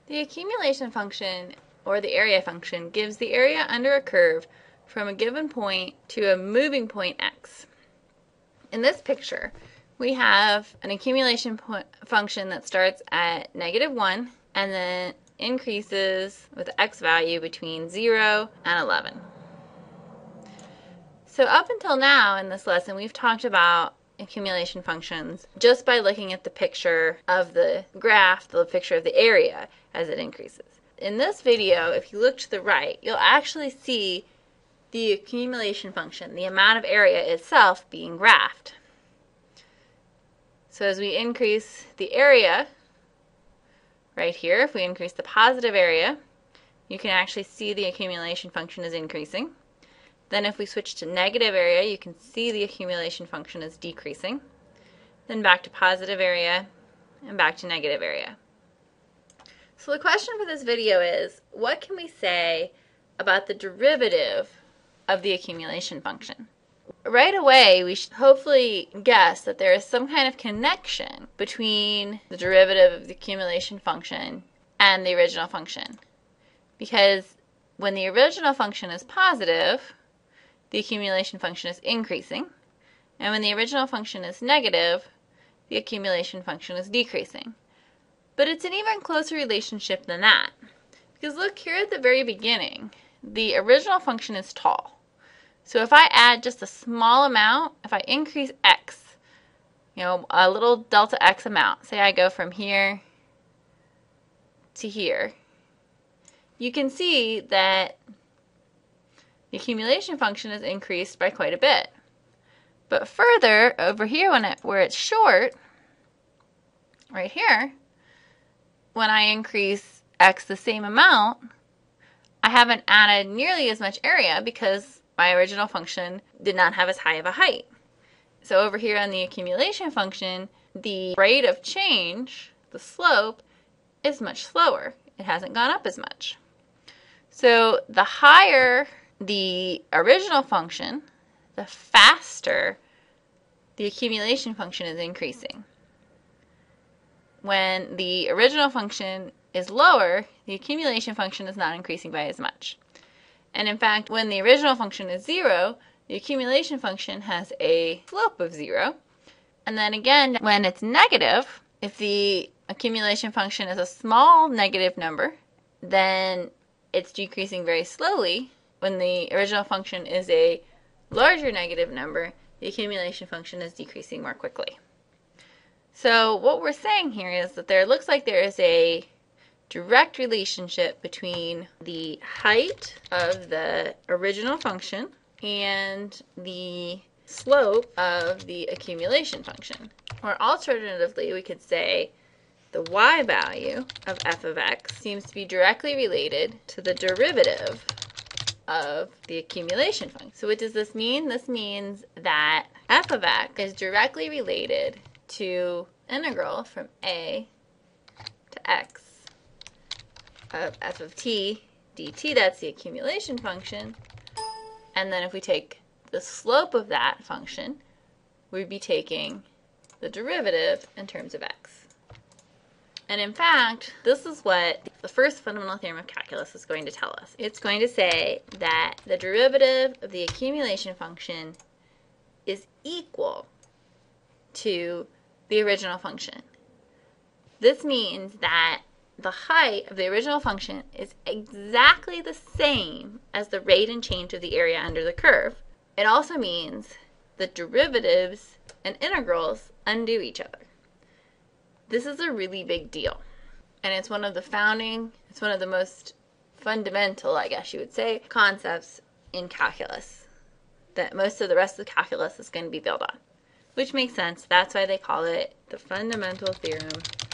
The accumulation function, or the area function, gives the area under a curve from a given point to a moving point x. In this picture, we have an accumulation function that starts at -1 and then increases with x value between 0 and 11. So up until now in this lesson, we've talked about accumulation functions just by looking at the picture of the graph, the picture of the area as it increases. In this video, if you look to the right, you'll actually see the accumulation function, the amount of area itself being graphed. So as we increase the area, right here, if we increase the positive area, you can actually see the accumulation function is increasing. Then if we switch to negative area, you can see the accumulation function is decreasing. Then back to positive area, and back to negative area. So the question for this video is, what can we say about the derivative of the accumulation function? Right away, we should hopefully guess that there is some kind of connection between the derivative of the accumulation function and the original function. Because when the original function is positive, the accumulation function is increasing. And when the original function is negative, the accumulation function is decreasing. But it's an even closer relationship than that. Because look, here at the very beginning, the original function is tall. So if I add just a small amount, if I increase x, a little delta x amount, say I go from here to here, you can see that the accumulation function is increased by quite a bit. But further, over here where it's short, right here, when I increase x the same amount, I haven't added nearly as much area because my original function did not have as high of a height. So over here on the accumulation function, the rate of change, the slope, is much slower. It hasn't gone up as much. So the higher the original function, the faster the accumulation function is increasing. When the original function is lower, the accumulation function is not increasing by as much. And in fact, when the original function is 0, the accumulation function has a slope of 0. And then again, when it's negative, if the accumulation function is a small negative number, then it's decreasing very slowly. When the original function is a larger negative number, the accumulation function is decreasing more quickly. So what we're saying here is that there looks like there is a direct relationship between the height of the original function and the slope of the accumulation function. Or alternatively, we could say the y value of f of x seems to be directly related to the derivative of the accumulation function. So what does this mean? This means that f of x is directly related to integral from a to x of f of t dt, that's the accumulation function. And then if we take the slope of that function, we'd be taking the derivative in terms of x. And in fact, this is what the first fundamental theorem of calculus is going to tell us. It's going to say that the derivative of the accumulation function is equal to the original function. This means that the height of the original function is exactly the same as the rate and change of the area under the curve. It also means that derivatives and integrals undo each other. This is a really big deal, and it's one of the most fundamental, I guess you would say, concepts in calculus that most of the rest of the calculus is going to be built on, which makes sense. That's why they call it the fundamental theorem